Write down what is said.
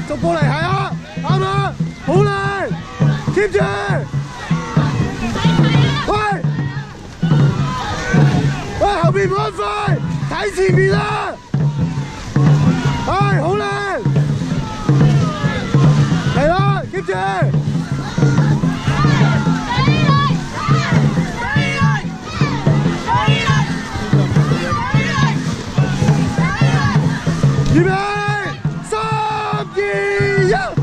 逐步嚟，係啊，啱啦，好靚 ，keep 住，喂，喂，後邊唔好快，睇前面啦，係好靚，嚟啦 ，keep 住。 預備，3、2、1。